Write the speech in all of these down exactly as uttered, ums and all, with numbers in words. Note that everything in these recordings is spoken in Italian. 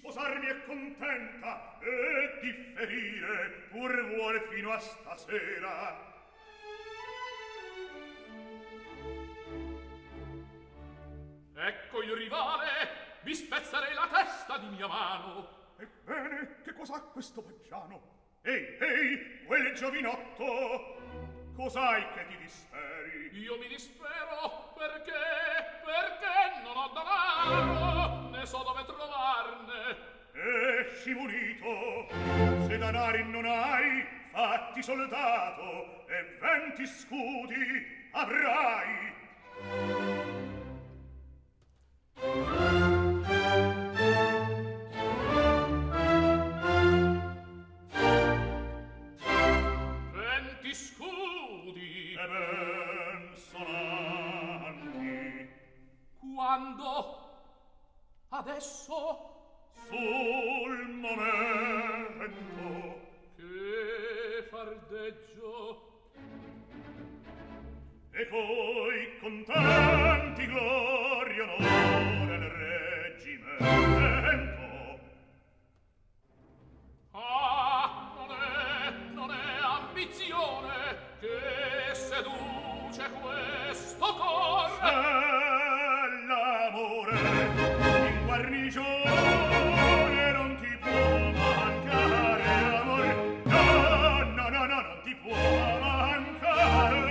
sposarmi è contenta e differire pur vuole fino a stasera. Ecco il rivale, vi spezzerei la testa di mia mano. Ebbene, che cos'ha questo paggiano? Ehi, ehi, quel giovinotto, cos'hai che ti disperi? Io mi dispero perché, perché non ho danaro, ne so dove trovarne. Esci munito, se danari non hai, fatti soldato e venti scudi avrai. Venti scudi e ben sonanti. Quando? Adesso? Sul momento. Che fardeggio. E poi contenti gloria onore al reggimento. Ah, non è, non è ambizione che seduce questo cor. È l'amore in guarnigione, non ti può mancare amore. No, no, no, no, non ti può mancare.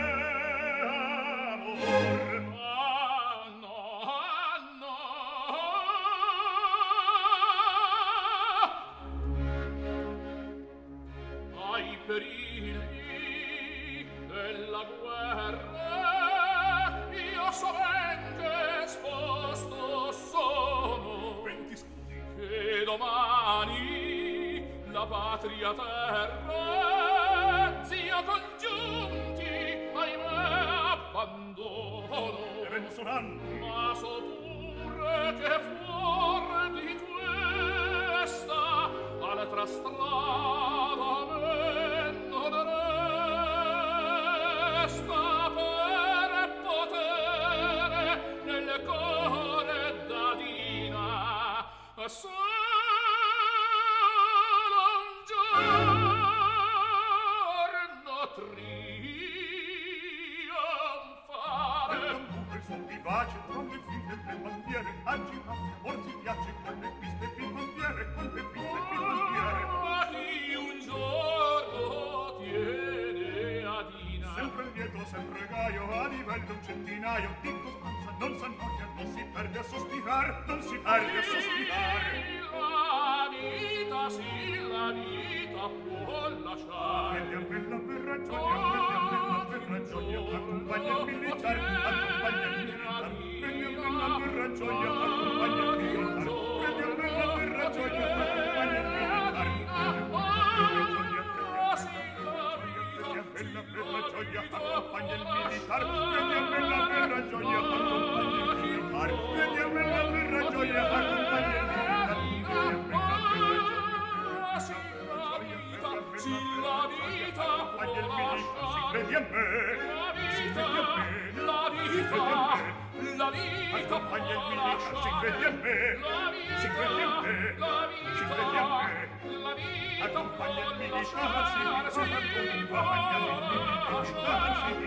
Perigli della guerra io sovente esposto sono. Venti scudi. Che domani la patria terra zio congiunti ahimè abbandono. E ben sonanti. Ma so pure che fuor di questa altra strada me non resta per potere nel core dadina solo un giorno trionfare. Per son vivace, con le figlie e le bandiere, agitati, or si piace con le piste e il bandiere, con le piste e il bandiere. Ah, chi un giorno tiene adina. Sempre lieto, sempre gaio, a livello un centinaio, in costanza non s'annoia, non si perde a sospirar, non si perde a sospirar. La vita, sì, la vita può lasciare. Prendi a me la per ragione, prendi a me la per ragione, accompagna il militar, accompagna il militar. Prendi a me la per ragione, accompagna il militar. Prendi a me la per ragione, accompagna il militar. Prendi a me la per ragione, accompagna il militar. Prendi a me la per ragione, accompagna il militar. Prendi a me la per ragione, accompagna il militar. Sì, la vita può lasciare. Credi a me, si credi a me, la vita, la vita accompagna il può militar, si credi a me, lasciare. si credi a me, La vita, si credi a me, la vita accompagna il può militar, si lasciare, accompagna il militar, si accompagna il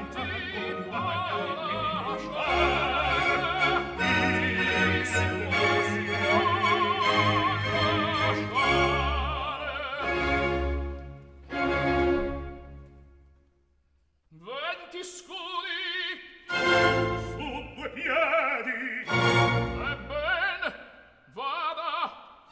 Venti scudi su due piedi. Ebben, vada,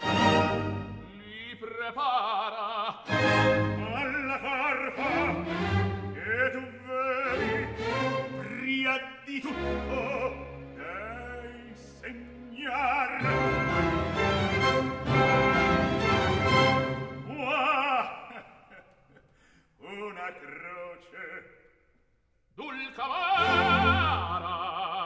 li prepara Alla carpa che tu vedi, pria di tutto dei segnar. Qua una croce dulcamara